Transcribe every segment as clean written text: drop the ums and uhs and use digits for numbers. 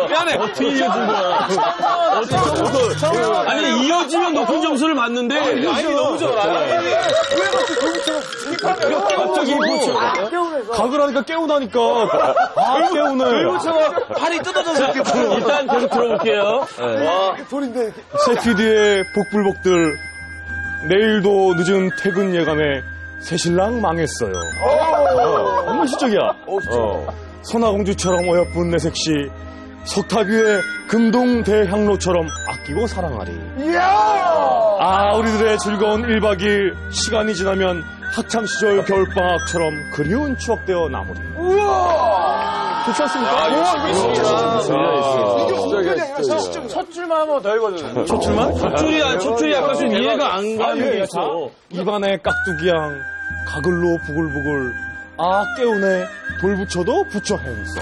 미안해. 어떻게 이어진 거야? 아니, 이어지면 높은 점수를 받는데. 라인이 너무 좋아. 왜 갑자기 돌부처럼 갑자기 각을 하니까 깨우다니까. 깨우네. 팔이 뜯어져서 이렇게 일단 계속 들어볼게요. 돌인데. 세피디의 복불복들. 내일도 늦은 퇴근 예감에 새신랑 망했어요. 정말 시적이야. 선화공주처럼 어여쁜 내 색시 석탑 위에 금동 대향로처럼 아끼고 사랑하리. 아, 우리들의 즐거운 1박 2일 시간이 지나면 학창시절 겨울방학처럼 그리운 추억되어 남으리. 좋지 않습니까? 첫 줄만 한 번 더 읽어줘. 첫 줄이 약간 좀 이해가 안 가는 게 있어. 입안에 깍두기양 가글로 부글부글 아 깨우네 돌부처도 부처 행서.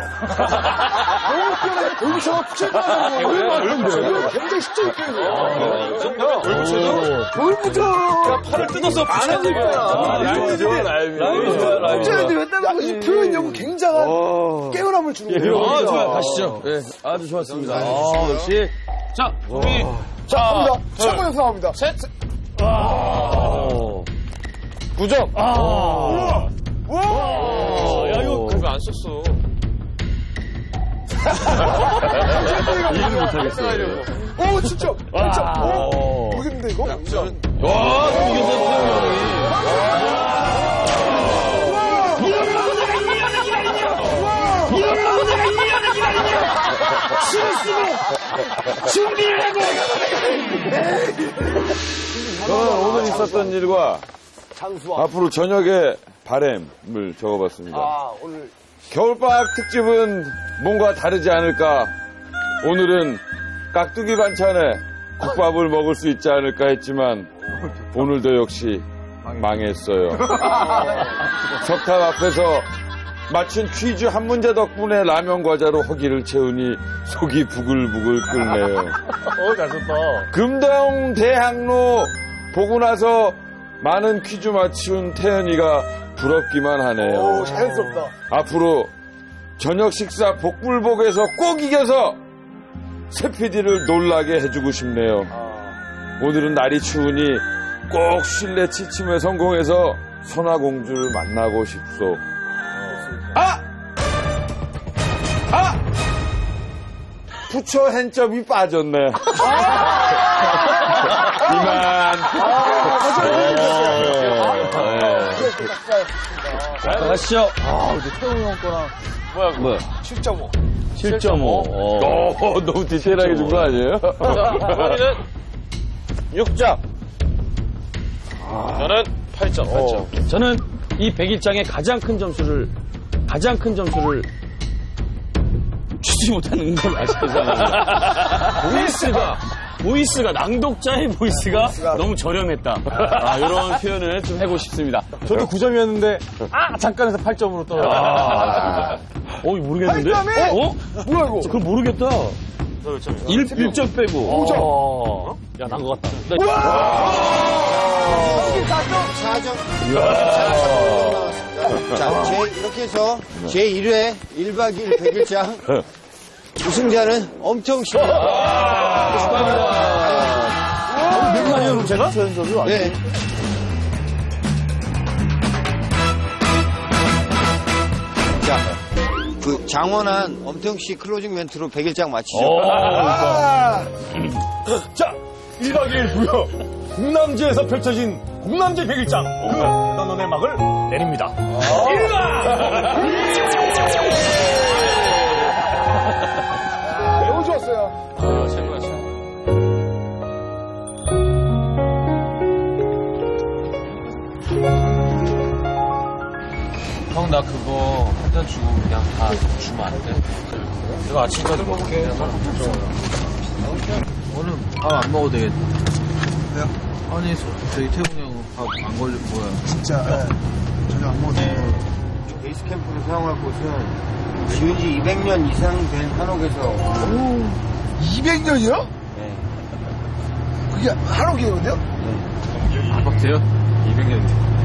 돌부처가 붙였다는 거. 굉장히 쉽게 돌부처가 팔을 뜯어서 붙여야 거야. 라임이 좋아. 붙였는데 왜 따고 이 표현 연구 굉장한 깨어남을 주는 거예요. 아, 좋아요. 가시죠. 네, 아주 좋았습니다. 역시. 자, 우리. 자, 갑니다. 최고 영상 나옵니다. 셋. 9점. 야, 이거 왜 안 썼어? 이해를 못하겠어요. 오, 진짜. 진짜. 모르겠는데, 이거? 와, 이겨서 저는 오늘 있었던 일과 앞으로 저녁의 바램을 적어봤습니다. 오늘. 겨울방학 특집은 뭔가 다르지 않을까. 오늘은 깍두기 반찬에 국밥을 먹을 수 있지 않을까 했지만 오늘도 역시 망했어요. 석탑 앞에서 맞춘 퀴즈 한 문제 덕분에 라면 과자로 허기를 채우니 속이 부글부글 끓네요. 잘 썼다. 금동 대학로 보고 나서 많은 퀴즈 맞춘 태연이가 부럽기만 하네요. 오, 자연스럽다. 앞으로 저녁 식사 복불복에서 꼭 이겨서 세피디를 놀라게 해주고 싶네요. 오늘은 날이 추우니 꼭 실내 취침에 성공해서 선화공주를 만나고 싶소. 부처 핸점이 빠졌네. 이만. 가시죠. 이제 태웅이 형 거랑 뭐야? 7.5. 7.5. 너무 디테일하게 준 거 아니에요? 저희는 6점. 저는 8점. 저는 이 100일장의 가장 큰 점수를 주지 못하는 걸 아시잖아요. 보이스가 낭독자의 보이스가 너무 저렴했다. 이런 표현을 좀 해보고 싶습니다. 저도 9점이었는데 잠깐에서 8점으로 떨어졌어요. 모르겠는데? 뭐야, 이거? 그걸 모르겠다. 1점 빼고. 5점. 야, 난 것 같다. 4점. 자, 이렇게 해서 제1회 1박 2일 100일장 우승자는 엄청씨입니다. 축하합니다. 몇 마리요, 제가? 네. 자, 그 장원한 엄청씨 클로징 멘트로 100일장 마치죠. 자, 1박 2일 무려 공남지에서 펼쳐진 공남지 100일장 단원의 막을 내립니다. 매우 좋았어요. 최고였어요. 형, 나 그거 한 잔 주고 그냥 다 주면 안 돼? 내가 아침까지 먹을게. 오늘 밥 안 먹어도 되겠다. 왜요? 아니, 저희 태웅이 형 밥 안 걸릴 거야. 진짜, 전혀 안 먹었어요. 베이스 캠프로 사용할 곳은 지은 지 200년 이상 된 한옥에서 200년이요? 네. 그게 한옥이었는데요? 아박돼요? 200년.